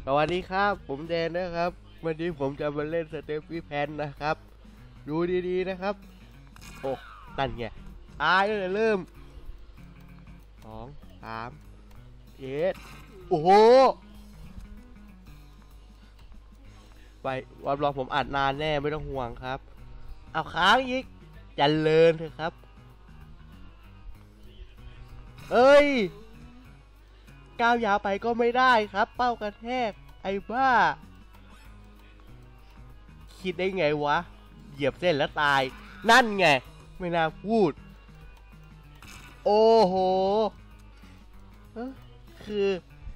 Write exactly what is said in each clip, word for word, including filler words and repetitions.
สวัสดีครับผมแดนนะครับวันนี้ผมจะมาเล่นสเตปปี้แพนนะครับดูดีๆนะครับโอ้ตันไงตายเลยเริ่มสองสามเจ็ดโอ้โหไปวันรอผมอัดนานแน่ไม่ต้องห่วงครับเอาค้างอีกจันเลินเถอะครับเอ้ยก้าวยาวไปก็ไม่ได้ครับเป้ากระแทกไอ้บ้าคิดได้ไงวะเหยียบเส้นแล้วตายนั่นไงไม่น่าพูดโอ้โหคือ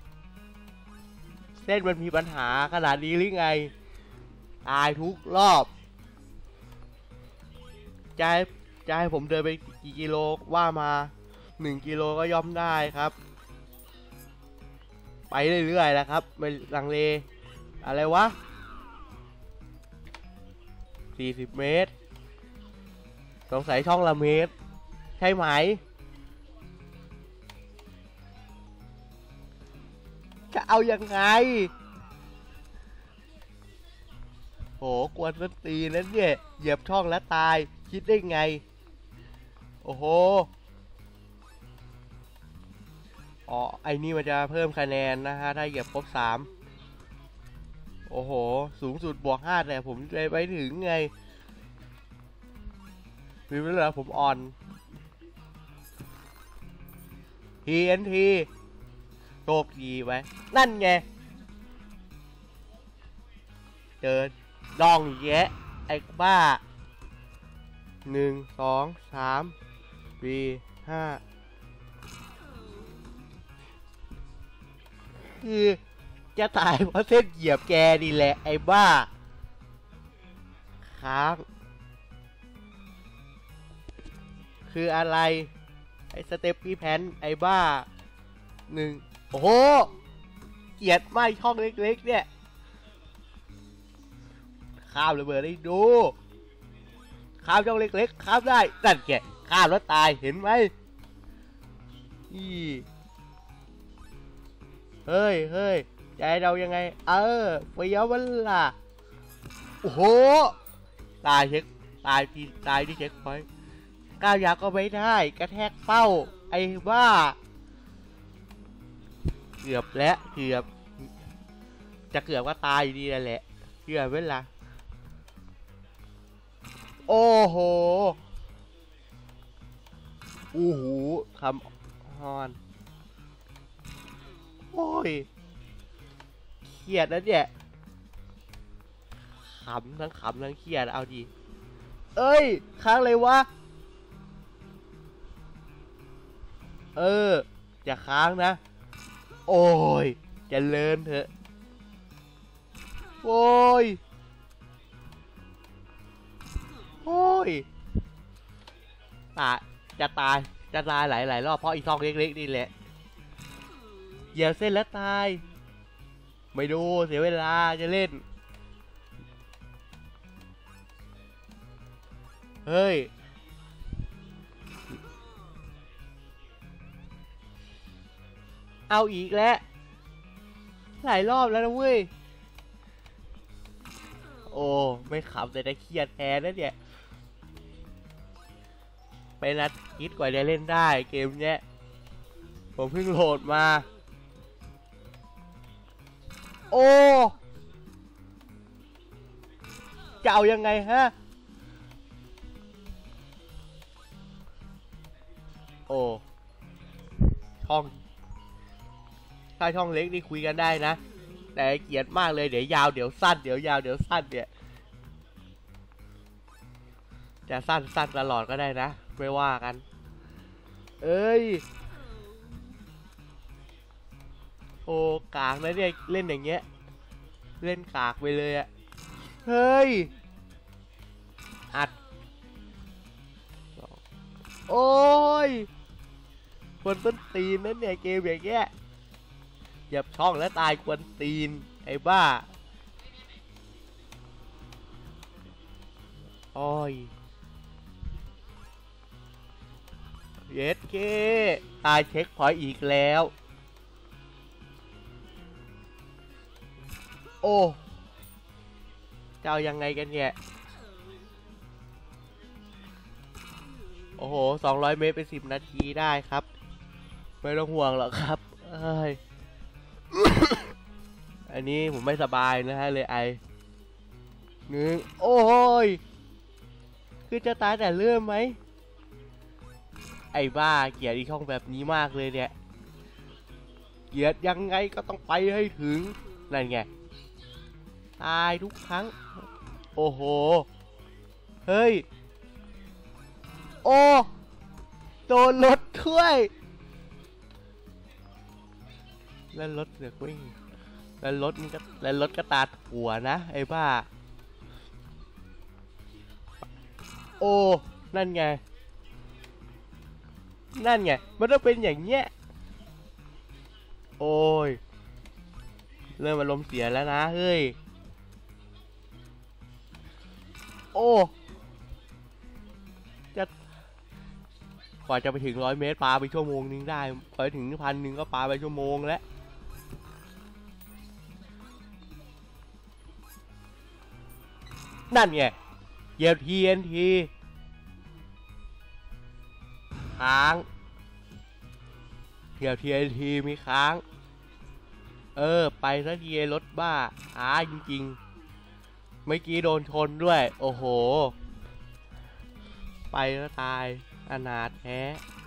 เส้นมันมีปัญหาขนาดนี้หรือไงตายทุกรอบจะให้จะให้ผมเดินไปกี่กิโลว่ามาหนึ่งกิโลก็ย่อมได้ครับไปเรื่อยๆแล้วครับไม่ลังเลอะไรวะสี่สิบเมตรสงสัยช่องละเมตรใช่ไหมจะเอายังไงโหกวนส้นตีนนั้นเนี่ยเหยียบช่องแล้วตายคิดได้ไงโอ้โหอ๋อไอ้นี่มันจะเพิ่มคะแนนนะฮะถ้าเหยียบครบสามโอ้โหสูงสุดบวกห้าแต่ผมเลยไปถึงไงมีเวลาผมอ่อน ที เอ็น ที โชคดีไว้นั่นไงเดินดองแยะไอ้บ้าหนึ่งสองสามสี่ห้าคือจะตายเพราะเส้นเหยียบแกนี่แหละไอ้บ้าค้างคืออะไรไอ้สเตปปี้แพนไอ้บ้าหนึ่งโอ้โหเกียดไม่ช่องเล็กๆเนี่ยข้ามระเบิดได้ดูข้ามช่องเล็กๆข้ามได้นั่นแกข้ามแล้วตายเห็นไหมอีเฮ้ยเฮ้ยใจเรายังไงเออเฟี้ยวมันล่ะโอ้โหตายเช็คตายที่ตายที่เช็คพอยต์ก้าวยาก็ไม่ได้กระแทกเป้าไอ้บ้าเกือบแล้วเกือบจะเกือบว่าตายดีแหละเกือบเวลาโอ้โหอู้หูคำฮอนโอ้ยเครียดนะเนี่ยขำทั้งขำทั้งเครียดเอาดีเอ้ยค้างเลยวะเอออย่าค้างนะโอ้ยจะเลินเถอะโอ้ยโอ้ยตายจะตายจะตายหลายๆรอบเพราะอีซองเล็กๆนี่แหละเหยียบเส้นแล้วตายไม่ดูเสียเวลาจะเล่นเฮ้ยเอาอีกแล้วหลายรอบแล้วนะเว้ยโอ้ไม่ขำแต่ได้เครียดแทนนะเนี่ยไปนัดคิดกว่าจะเล่นได้เกมเนี้ยผมเพิ่งโหลดมาโอ้จะเอายังไงฮะโอ้ช่องถ้าช่องเล็กนี่คุยกันได้นะแต่เกลียดมากเลยเดี๋ยวยาวเดี๋ยวสั้นเดี๋ยวยาวเดี๋ยวสั้นเนี่ยจะสั้นสั้นตลอดก็ได้นะไม่ว่ากันเอ้ยโอ้กากนะเนี่ยเล่นอย่างเงี้ยเล่นกากไปเลยอะเฮ้ยอัดโอ้ยควรต้นตีนนั่นเนี่ยเกมอย่างเงี้ยเหยียบช่องแล้วตายควรตีนไอ้บ้าโอ้ยเย็ดเก้ตายเช็คพอยต์อีกแล้วโอ้จะเอายังไงกันเนี่ยโอ้โหสองร้อยเมตรเป็นสิบนาทีได้ครับไม่ต้องห่วงหรอกครับเอ้ย อันนี้ผมไม่สบายนะฮะเลยไอหนึ่งโอ้ยคือจะตายแต่เริ่มไหมไอ้บ้าเกลียดอีช่องแบบนี้มากเลยเนี่ยเกลียดยังไงก็ต้องไปให้ถึงนั่นไงตายทุกครั้งโอ้โหเฮ้ยโอ้โดนรถด้วยแล้วรถเสือกวิ่งแล้วรถมันก็แล้วรถก็ตาหัวนะไอ้บ้าโอ้นั่นไงนั่นไงมันต้องเป็นอย่างเงี้ยโอ้ยเริ่มอารมณ์เสียแล้วนะเฮ้ยโอ้จะกว่าจะไปถึงร้อยเมตรปาไปชั่วโมงนึงได้พอไปถึงพันหนึ่งก็ปาไปชั่วโมงแล้วนั่นไงเหยียบ ที เอ็น ที ค้างเหยียบ ที เอ็น ที มีค้างเออไปซะทีรถบ้าอ้าจริงๆเมื่อกี้โดนชนด้วยโอ้โหไปแล้วตายอนาถแท้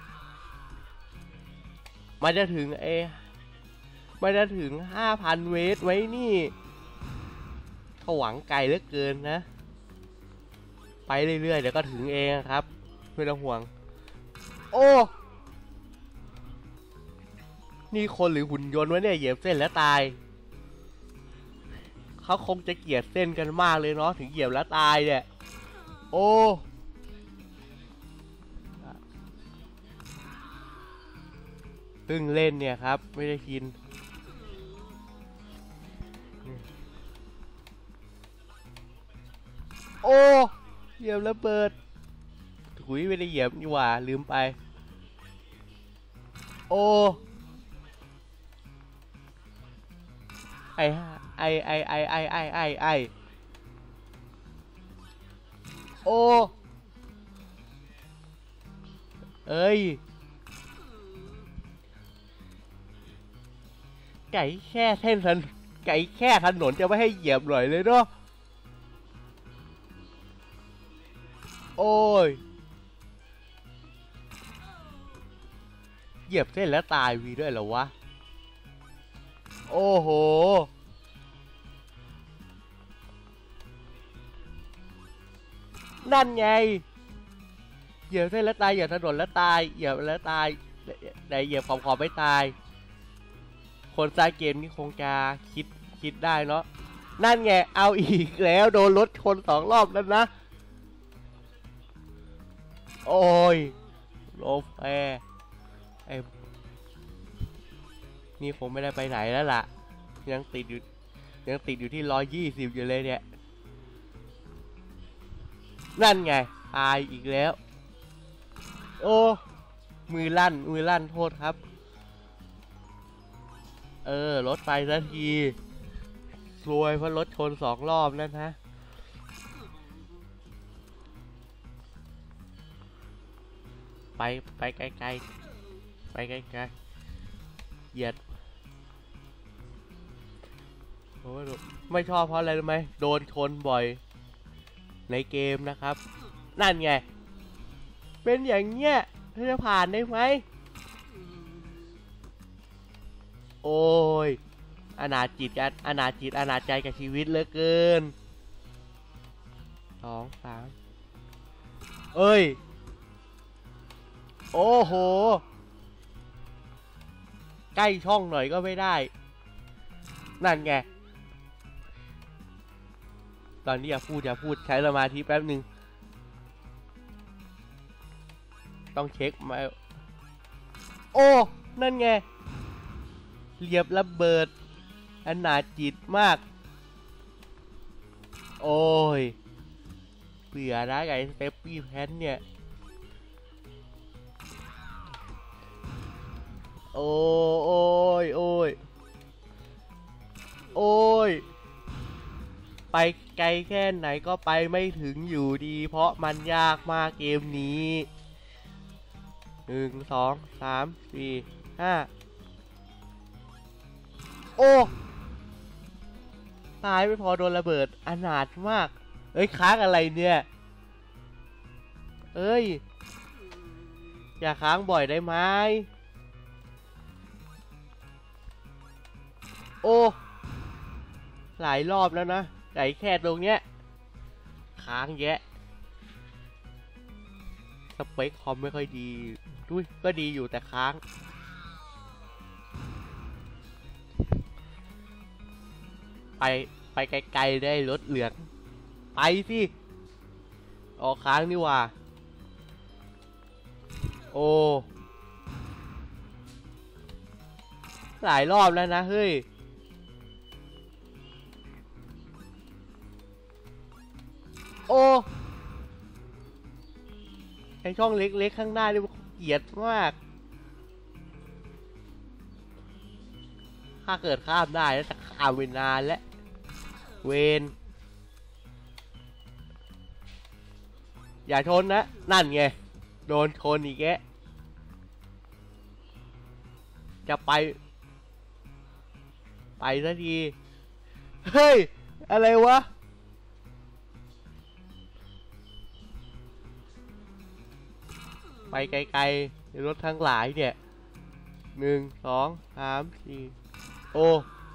มันจะถึงเอมันจะถึง ห้าพัน เมตรไว้นี่เขาหวังไกลเหลือเกินนะไปเรื่อยๆเดี๋ยวก็ถึงเองครับไม่ต้องห่วงโอ้นี่คนหรือหุ่นยนต์วะเนี่ยเหยียบเส้นแล้วตายเขาคงจะเกลียดเส้นกันมากเลยเนาะถึงเหยียบแล้วตายเนี่ยโอ้ตึ้งเล่นเนี่ยครับไม่ได้กินโอ้เหยียบระเบิดถุยไม่ได้เหยียบนี่หว่าลืมไปโอ้ไอไอไอไอไอไอไอไอโอ้เอ้ยไก่แค่เส้นถนนไก่แค่ถนนจะไม่ให้เหยียบหน่อยเลยเนาะโอ้ยเหยียบเส้นแล้วตายวีด้วยเหรอวะโอ้โหนั่นไงเหยียบเส้นแล้วตายเหยียบถนนแล้วตายเหยียบแล้วตายแต่เหยียบขอบๆไม่ตายคนสร้างเกมนี่คงจะคิดคิดได้เนาะนั่นไงเอาอีกแล้วโดนรถชนสองรอบแล้วนะโอ้ยโลแฟไอ้นี่คงไม่ได้ไปไหนแล้วล่ะยังติดอยู่ยังติดอยู่ที่ร้อยยี่สิบอยู่เลยเนี่ยนั่นไงตายอีกแล้วโอ้มือลั่นมือลั่นโทษครับเออรถไปสักทีซวยเพราะรถชนสองรอบนั่นฮะไปไปไกลๆไปไกลๆเหยียดโอ้ยไม่ชอบเพราะอะไรรู้ไหมโดนชนบ่อยในเกมนะครับนั่นไงเป็นอย่างเงี้ยจะผ่านได้ไหมโอ้ยอนาจิตอนาจิตอนาใจกับชีวิตเหลือเกินสองสามเอ้ยโอ้โหใกล้ช่องหน่อยก็ไม่ได้นั่นไงตอนนี้อย่าพูดอย่าพูดใช้สมาธิแป๊บหนึ่งต้องเช็คมาโอ้นั่นไงเรียบระเบิดอนาจิตมากโอ้ยเบื่อนะไอ้สเตปปี้แพนเนี่ยโอ้โอ้ยโอ้ยโอ้ยไปไกลแค่ไหนก็ไปไม่ถึงอยู่ดีเพราะมันยากมากเกมนี้หนึ่งสองสามสี่ห้าโอ้ตายไม่พอโดนระเบิดอนาถมากเอ้ยค้างอะไรเนี่ยเอ้ยอย่าค้างบ่อยได้ไหมโอ้หลายรอบแล้วนะไก่แค่ตรงเนี้ยค้างแยะสเปคคอมไม่ค่อยดีด้วยก็ดีอยู่แต่ค้างไปไปไกลๆได้รถเหลืองไปสิออกค้างนี่ว่าโอ้หลายรอบแล้วนะเฮ้ยโอ้ไอช่องเล็กๆข้างหน้านี่มันเกลียดมากถ้าเกิดข้ามได้แล้วจะข้ามไปนานแล้วเวนอย่าชนนะนั่นไงโดนชนอีกแกจะไปไปสักทีเฮ้ยอะไรวะไปไกลๆในรถทั้งหลายเนี่ยหนึ่งสองสามสี่โอ้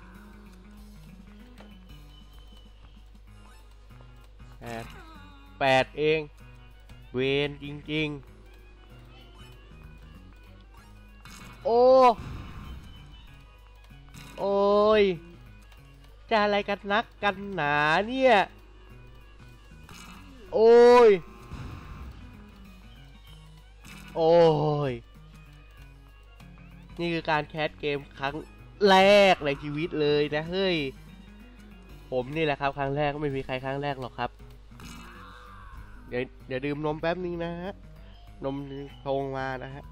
แปดแปดเองเวนจริงๆโอ้โอ้ยจะอะไรกันนักกันหนาเนี่ยโอ้ยโอ้ยนี่คือการแคสเกมครั้งแรกในชีวิตเลยนะเฮ้ยผมนี่แหละครับครั้งแรกไม่มีใครครั้งแรกหรอกครับเดี๋ยวเดี๋ยวดื่มนมแป๊บนึงนะฮะนมชงมานะฮะ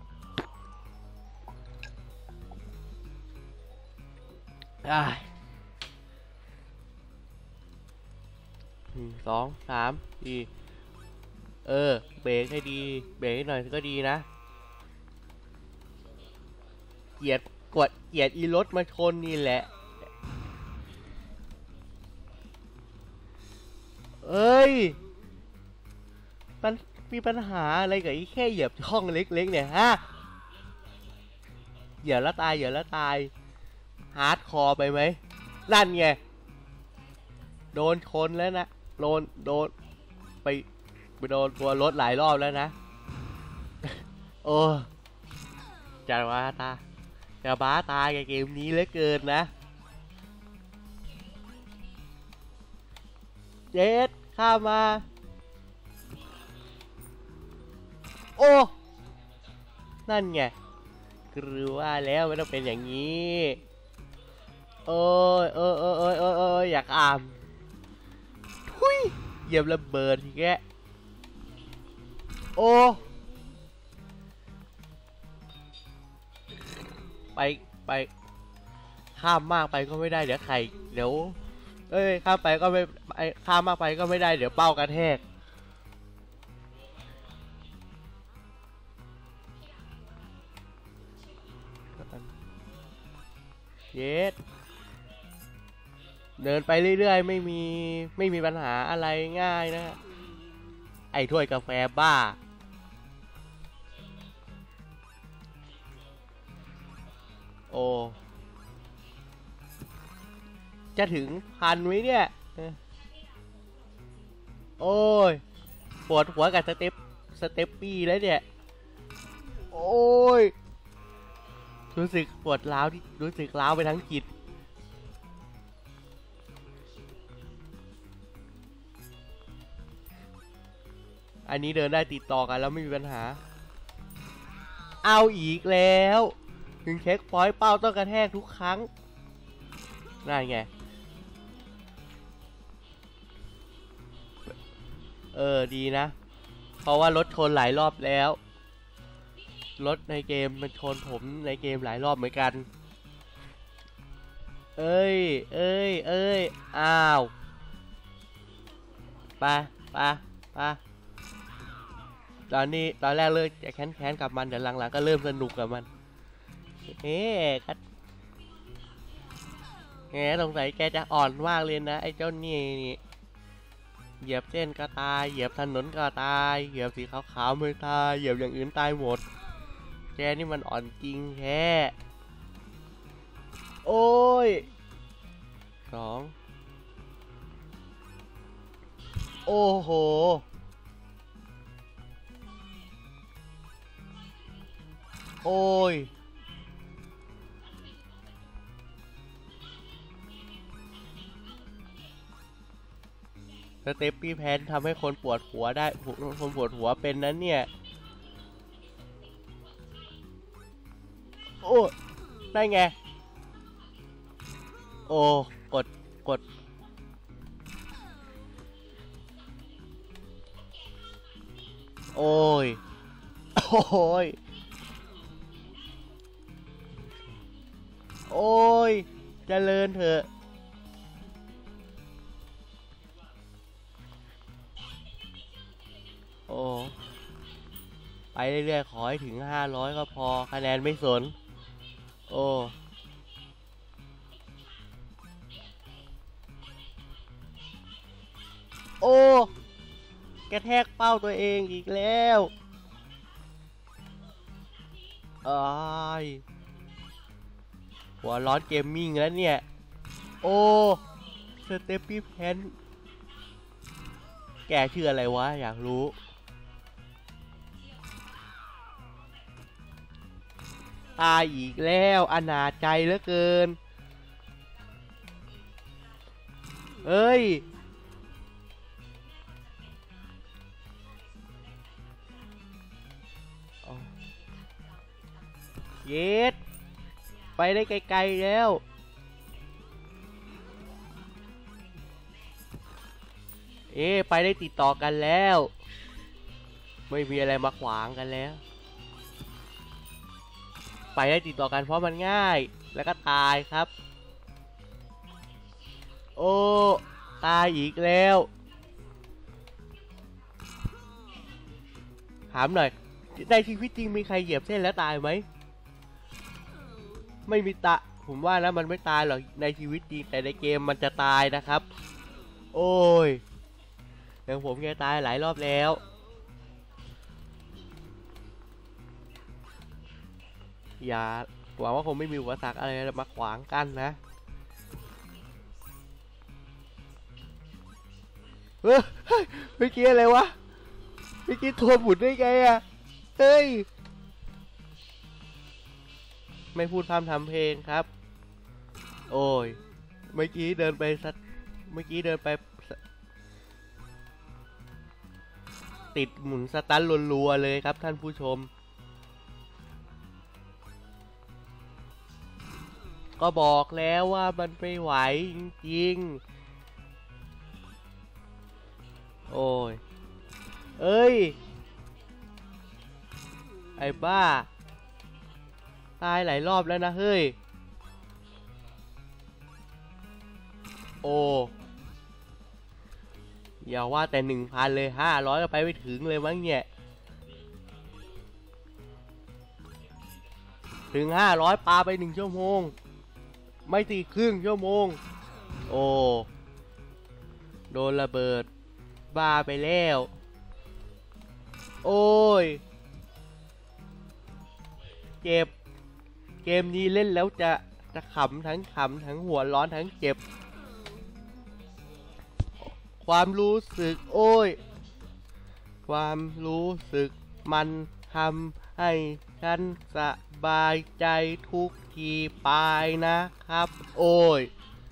อ่าหนึ่งสองสามสี่เออเบรกให้ดีเบรกให้หน่อยก็ดีนะเกียดกดเกียดอีรถมาชนนี่แหละเอ้ยมันมีปัญหาอะไรกับไอ้แค่เหยียบช่องเล็กๆเนี่ยฮะเหยียบแล้วตายเหยียบแล้วตายฮาร์ดคอร์ไปไหมนั่นไงโดนชนแล้วนะโดนโดนไปไปโดนตัวรถหลายรอบแล้วนะโอ้จะว่าตาจะบ้าตายกับเกมนี้เหลือเกินนะเจ็ดข้ามาโอ้นั่นไงคือว่าแล้วไม่ต้องเป็นอย่างนี้โอ้ยเออเออเออเออเอออยากอ่านทุยเหยียบระเบิดทีแกโอ้ไปไปข้ามมากไปก็ไม่ได้เดี๋ยวไข่เดี๋ยวเอ้ยข้ามไปก็ไม่ข้ามมากไปก็ไม่ได้เดี๋ยวเป้ากระแทกเย็ดเดินไปเรื่อยๆไม่มีไม่มีปัญหาอะไรง่ายนะไอ้ถ้วยกาแฟบ้าโอ้จะถึงพันไหมเนี่ยโอ้ยปวดหัวกับสเต็ปสเต็ปปี้แล้วเนี่ยโอ้ยรู้สึกปวดร้าวที่รู้สึกร้าวไปทั้งจิตอันนี้เดินได้ติดต่อกันแล้วไม่มีปัญหาเอาอีกแล้วถึงเช็คพอยต์เป้าต้องกระแทกทุกครั้งนั่นไงเออดีนะเพราะว่ารถชนหลายรอบแล้วรถในเกมมันชนผมในเกมหลายรอบเหมือนกันเอ้ยเอ้ยเอ้ยอ้าวไปไปไปตอนนี้ตอนแรกเลิกจะแค้นแค้นกับมันเดี๋ยวหลังๆก็เริ่มสนุกกับมันเอ๊ะครับแหมสงสัยแกจะอ่อนมากเลยนะไอ้เจ้านี่นี่เหยียบเส้นก็ตายเหยียบถนนก็ตายเหยียบสีขาวๆไม่ตายเหยียบอย่างอื่นตายหมดแกนี่มันอ่อนจริงแท้โอ้ยสองโอ้โหโอ้ยสเตปปี้แพนทำให้คนปวดหัวได้คนปวดหัวเป็นนั้นเนี่ยโอ้ได้ไงโอ้กดกดโอ้ยโอ้ยโอ้ยเจริญเถอะโอ้ไปเรื่อยๆขอให้ถึงห้าร้อยก็พอคะแนนไม่สนโอ้โอ้กระแทกเป้าตัวเองอีกแล้วอ้ายหัวร้อนเกมมิ่งแล้วเนี่ยโอ้สเตปปี้แพนแกชื่ออะไรวะอยากรู้ตายอีกแล้วอนาจใจเหลือเกินเอ้ยเย็ดไปได้ไกลๆแล้วเอ๊ไปได้ติดต่อกันแล้วไม่มีอะไรมาขวางกันแล้วไปได้ติดต่อกันเพราะมันง่ายแล้วก็ตายครับโอ้ตายอีกแล้วถามหน่อยในชีวิตจริงมีใครเหยียบเส้นแล้วตายไหมไม่มีตะผมว่านะมันไม่ตายหรอกในชีวิตจริงแต่ในเกมมันจะตายนะครับโอ้ยอย่างผมแกตายหลายรอบแล้วอย่าหวังว่าคงไม่มีอุปสรรคอะไรมาขวางกันนะเฮ้ยเมื่อกี้อะไรวะเมื่อกี้ทัวร์หมุนได้ไงอะเฮ้ยไม่พูดพร่ำทำเพลงครับโอ้ยเมื่อกี้เดินไปสักเมื่อกี้เดินไปติดหมุนสตันรัวๆเลยครับท่านผู้ชมก็บอกแล้วว่ามันไม่ไหวจริงๆโอ้ยเอ้ยไอ้บ้าตายหลายรอบแล้วนะเฮ้ยโอ้อย่าว่าแต่หนึ่งพันเลยห้าร้อยก็ไปไม่ถึงเลยมั้งเนี่ยถึงห้าร้อยปาไปหนึ่งชั่วโมงไม่ตีครึ่งชั่วโมงโอ้โดนระเบิดบ้าไปแล้วโอ้ยเจ็บเกมนี้เล่นแล้วจะจะขำทั้งขำทั้งหัวร้อนทั้งเจ็บความรู้สึกโอ้ยความรู้สึกมันทำให้ฉันสบายใจทุกทีไปนะครับโอ้ย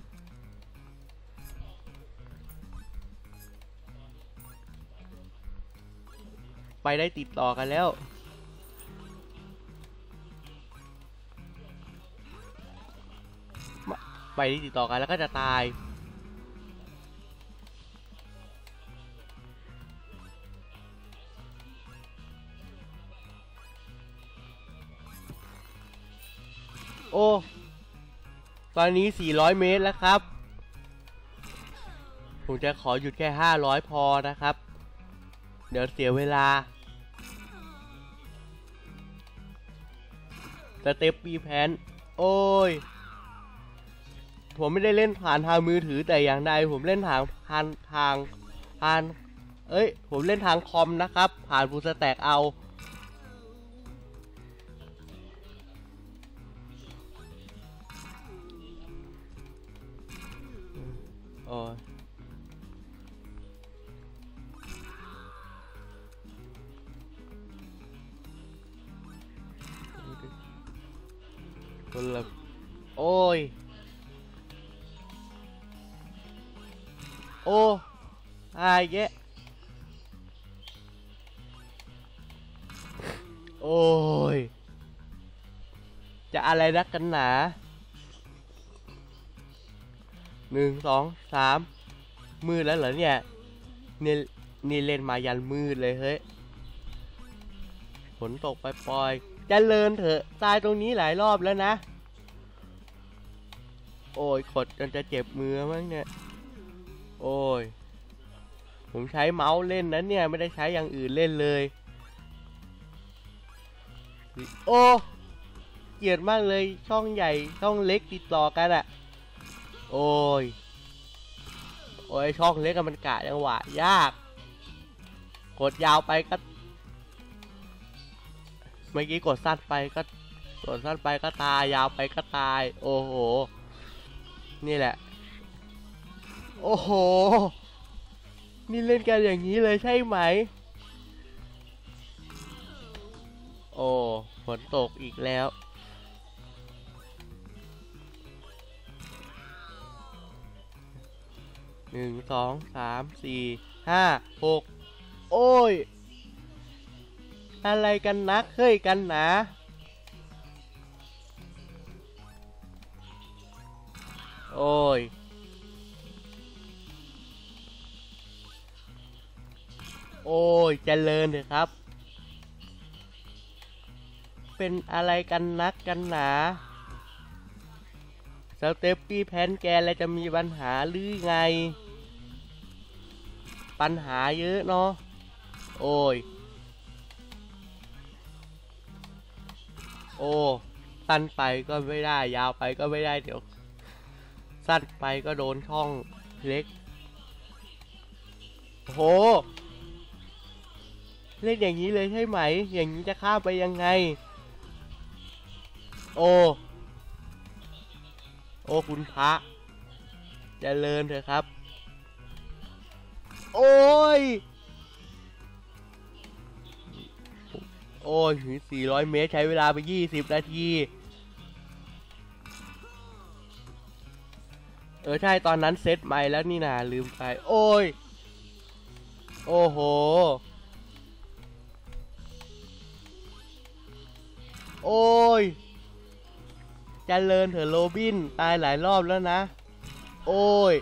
ไปได้ติดต่อกันแล้วไปได้ติดต่อกันแล้วก็จะตายโอ้ตอนนี้สี่ร้อยเมตรแล้วครับผมจะขอหยุดแค่ห้าร้อยพอนะครับเดี๋ยวเสียเวลาสเต็ปปีแพนโอ้ยผมไม่ได้เล่นผ่านทางมือถือแต่อย่างใดผมเล่นทางทางทางทางเอ้ยผมเล่นทางคอมนะครับผ่านฟูลสแต็กเอาโอ้ยคนละโอ้ยโอ้อายแยะโอ้ยจะอะไรนักกันหนาหนึ่งสองสามมืดแล้วเหรอเนี่ยนี่นี่เล่นมายันมืดเลยเฮ้ยฝนตกไปปล่อยๆจะเลินเถอะตายตรงนี้หลายรอบแล้วนะโอ้ยกดจนจะเจ็บมือมั้งเนี่ยโอ้ยผมใช้เมาส์เล่นนะเนี่ยไม่ได้ใช้อย่างอื่นเล่นเลยโอ้เกลียดมากเลยช่องใหญ่ช่องเล็กติดต่อกันอะโอ้ยโอ้ยช่องเล็กมันกะจังหวะยากกดยาวไปก็เมื่อกี้กดสั้นไปก็กดสั้นไปก็ตายยาวไปก็ตายโอ้โหนี่แหละโอ้โหนี่เล่นกันอย่างนี้เลยใช่ไหมโอ้ฝนตกอีกแล้วหนึ่งสองสามสี่ห้าหกโอ้ยอะไรกันนักเฮ้ยกันหนาโอ้ยโอ้ยเจริญเลยครับเป็นอะไรกันนักกันหนาสเต็ปปี้แพนแกแล้วจะมีปัญหาหรือไงปัญหาเยอะเนาะโอ้ยโอ้สั้นไปก็ไม่ได้ยาวไปก็ไม่ได้เดี๋ยวสั้นไปก็โดนช่องเล็กโหเล่นอย่างนี้เลยใช่ไหมอย่างนี้จะข้ามไปยังไงโอ้โอ้คุณพระเจริญเถอะครับโอ้ยโอ้ยถึงสี่ร้อยเมตรใช้เวลาไปยี่สิบนาทีเออใช่ตอนนั้นเซตใหม่แล้วนี่นาลืมไปโอ้ยโอ้โหโอ้ยเจริญเถอะโรบินตายหลายรอบแล้วนะโอ้ย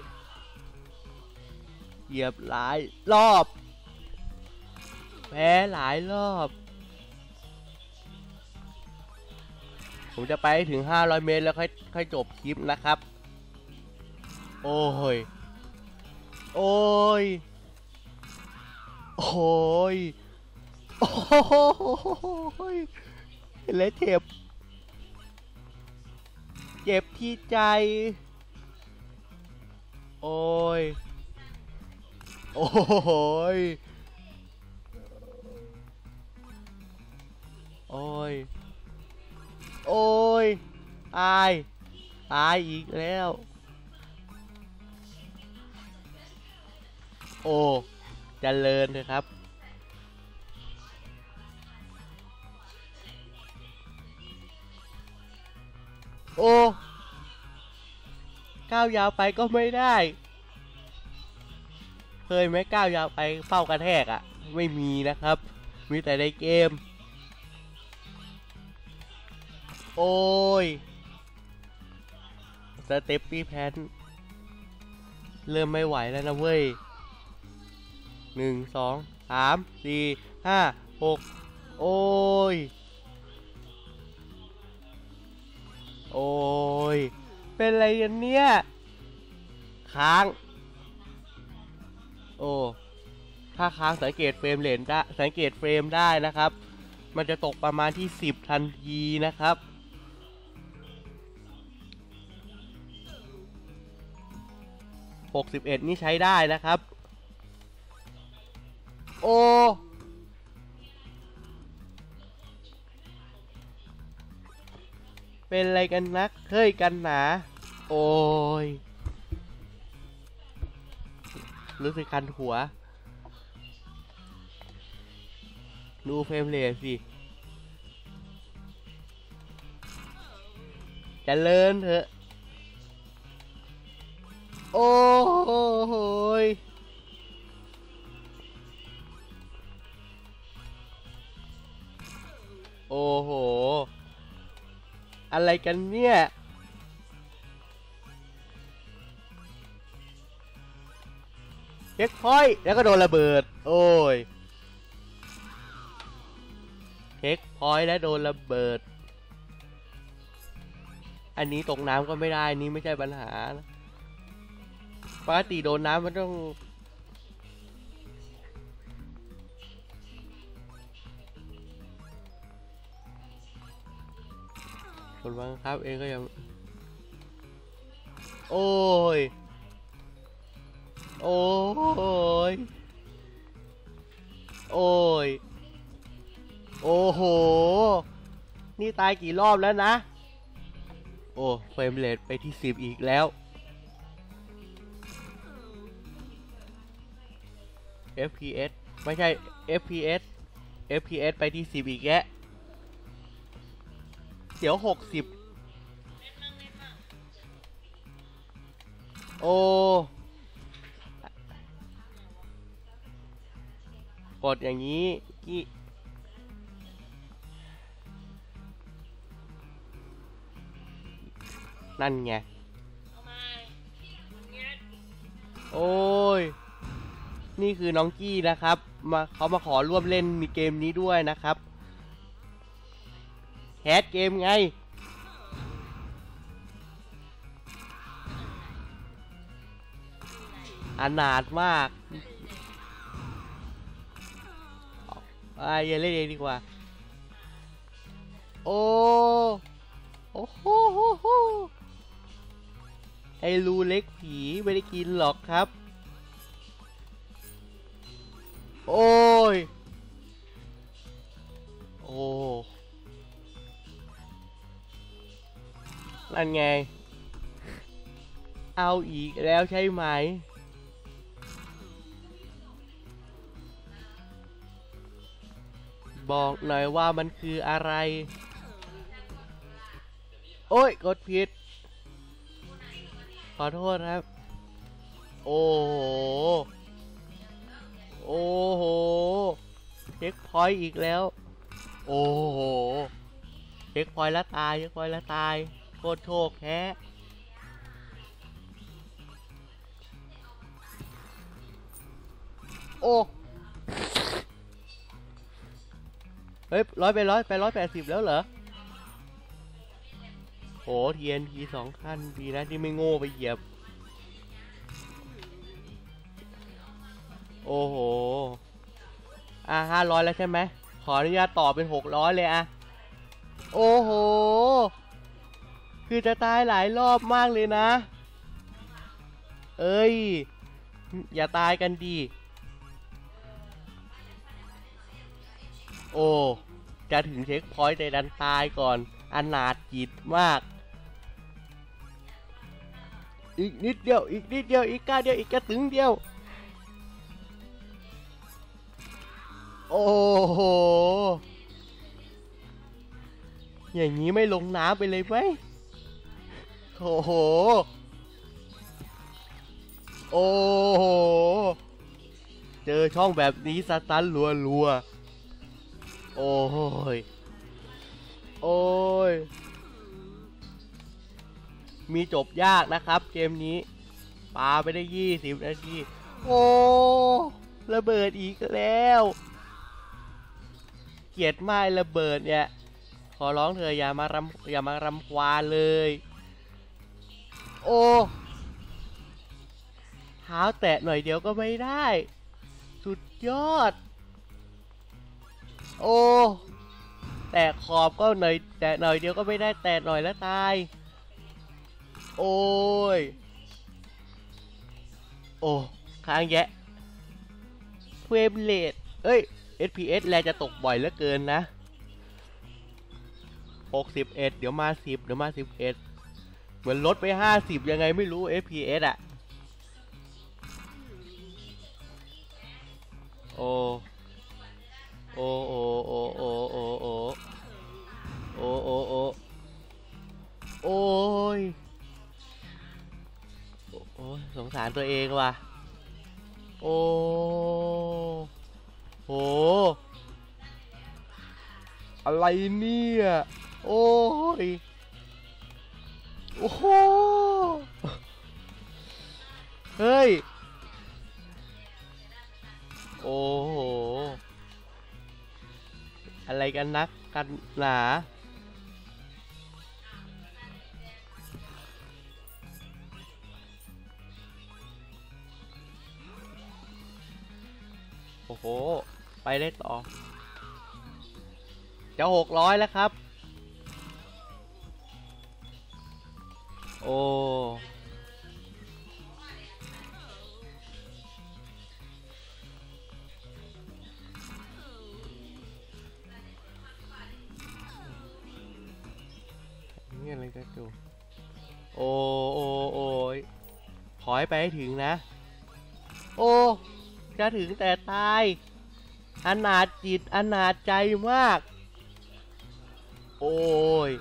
เหยียบหลายรอบแพ้หลายรอบผมจะไปถึงห้าร้อยเมตรแล้วค่อยค่อยจบคลิปนะครับโอ้ยโอ้ยโอ้ยโอ้ยและเจ็บเจ็บที่ใจโอ้ยโอ้ยโอ้ยโอ้ยตายตายอีกแล้วโอ้เจริญเลยครับโอ้ก้าวยาวไปก็ไม่ได้เคยไหมก้าวยาวไปเป้ากระแทกอ่ะไม่มีนะครับมีแต่ในเกมโอ้ยสเต็ปปี้แพนเริ่มไม่ไหวแล้วนะเว้ยหนึ่งสองสามสี่ห้าหกโอ้ยโอ้ยเป็นอะไรกันเนี่ยค้างโอ้ถ้าค้างสังเกตเฟรมเรทได้สังเกตเฟรมได้นะครับมันจะตกประมาณที่สิบทันทีนะครับหกสิบเอ็ดนี่ใช้ได้นะครับโอ้เป็นอะไรกันนักเฮ้ยกันหนาโอ้ยรู้สึกคันหัวดูเฟรมเรทสิเจริญเถอะโอ้โหยโอ้โหอะไรกันเนี่ยเช็คพอยต์แล้วก็โดนระเบิดโอ้ยเช็คพอยต์และโดนระเบิดอันนี้ตกน้ำก็ไม่ได้นี่ไม่ใช่ปัญหานะปกติโดนน้ำมันต้องคนบังคับเองก็ยังโอ้ยโอ้ยโอ้ยโอ้โหนี่ตายกี่รอบแล้วนะโอ้เฟรมเรทไปที่สิบอีกแล้ว เอฟ พี เอส ไม่ใช่ เอฟ พี เอส เอฟ พี เอส ไปที่สิบอีกแยะเดี๋ยวหกสิบโอ้กดอย่างนี้กี่นั่นไงโอ้ยนี่คือน้องกี้นะครับมาเขามาขอร่วมเล่นมีเกมนี้ด้วยนะครับแคสเกมไงอนาถมากอ่าอย่าเล่นเองดีกว่าโอ้โอ้โหไอ้รูเล็กผีไม่ได้กินหรอกครับโอ้ยโอ้นั่นไงเอาอีกแล้วใช่ไหมบอกหน่อยว่ามันคืออะไรโอ้ยกดผิดขอโทษครับโอ้โหโอ้โหเช็คพอยต์อีกแล้วโอ้โหเช็คพอยต์แล้วตายเช็คพอยต์แล้วตายโคตรโชคแท้โอ้เฮ้ยร้อยไปร้อยไปร้อยแปดสิบแล้วเหรอโอ้ทีเอ็นพีสองขั้นดีนะที่ไม่โง่ไปเหยียบโอ้โหอ่ะห้าร้อยแล้วใช่ไหมขออนุญาตต่อเป็นหกร้อยเลยอ่ะโอ้โหคือจะตายหลายรอบมากเลยนะเอ้ยอย่าตายกันดีโอ้จะถึงเช็คพอยต์แต่ดันตายก่อนอนาถจิตมากอีกนิดเดียวอีกนิดเดียวอีกก้าเดียวอีกกระตึงเดียวโอ้โหอย่างนี้ไม่ลงน้ำไปเลยไหมโอ้โหโอ้โหเจอช่องแบบนี้สตันรัวรัวโอ้ยโอ้ยมีจบยากนะครับเกมนี้ปาไปได้ยี่สิบนาทีโอ้ระเบิดอีกแล้วเกลียดไม้ระเบิดเนี่ยขอร้องเธออย่ามารำอย่ามารำควานเลยโอ้ทท้าแตะหน่อยเดียวก็ไม่ได้สุดยอดโอ้แตะขอบก็หน่อยแตะหน่อยเดียวก็ไม่ได้แตะหน่อยแล้วตายโอ้ยโอ้ค้างแยะเฟรมเรทเอ้ย เอฟ พี เอส แลจะตกบ่อยเหลือเกินนะหกสิบเอ็ดเดี๋ยวมาสิบเดี๋ยวมาสิบเอ็ดเหมือนลดไปห้าสิบยังไงไม่รู้ เอฟ พี เอส อ่ะโอ้โอ้โอ้โอ้โอ้โอ้โอ้โอ้โอ้โอ้โอ้ยโอ้ยสงสารตัวเองว่ะโอ้โหอะไรเนี่ยโอ้ยโอ้โหเฮ้ยโอ้โหอะไรกันนักกันหนาโอ้โหไปได้ต่อจะหกร้อยแล้วครับโอ้นี่อะไรกันจูโอ้โอ้โอ้ยขอให้ไปให้ถึงนะโอ้จะถึงแต่ตายอนาถจิตอนาถใจมากโอ้ย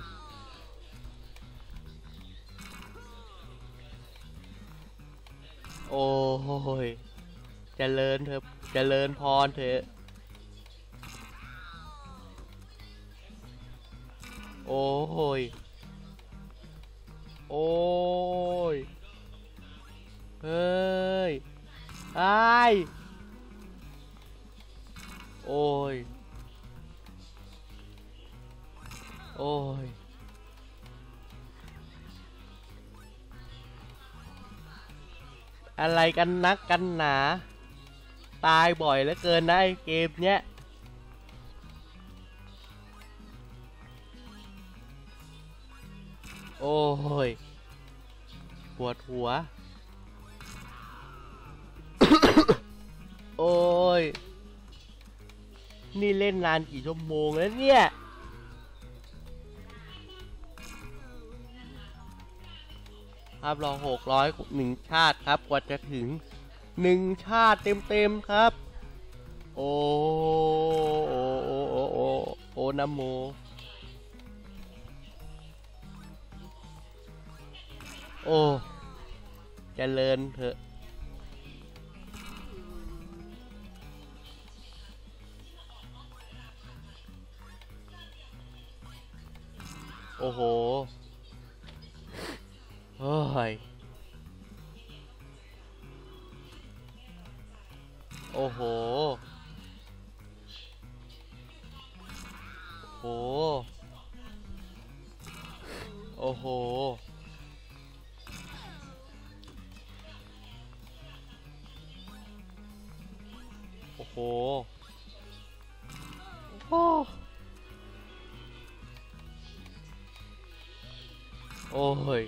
โอ้ยเจริญเถอะเจริญพรเถอะโอ้ยโอ้ยเฮ้ยไอ้โอ้ยโอ้ยอะไรกันนักกันหนาตายบ่อยเหลือเกินนะไอ้เกมเนี้ยโอ้ยปวดหัว โอ้ยนี่เล่นนานกี่ชั่วโมงแล้วเนี่ยครับรอหกร้อยหนึ่งชาติครับกว่าจะถึงหนึ่งชาติเต็มๆครับโอ้โอ้โอ้โอ้โอ้โอ้นะโมโอ้เจริญเถอะโอ้โหโอ้ยโอ้โหโอ้โอ้โหโอ้โหโอ้โอ้ย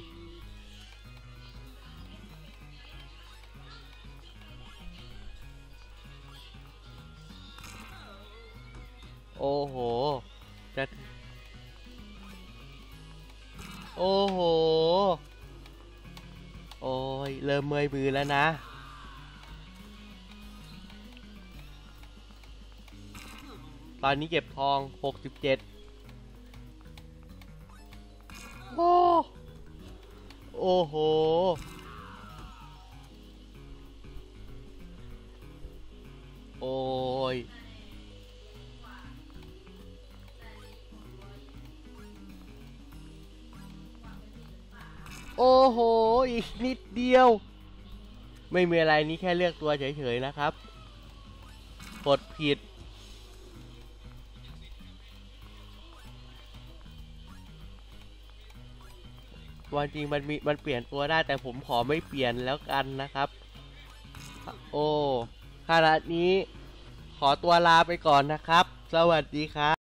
โอ้โหจะโอ้โหโอ้ยเริ่มเมื่อยมือแล้วนะตอนนี้เก็บทองหกสิบเจ็ดโอ้โอ้โหโอ้ยโอ้โหอีกนิดเดียวไม่มีอะไรนี้แค่เลือกตัวเฉยๆนะครับกดผิดวันจริงมันมีมันเปลี่ยนตัวได้แต่ผมขอไม่เปลี่ยนแล้วกันนะครับโอ้ขณะนี้ขอตัวลาไปก่อนนะครับ สวัสดีครับ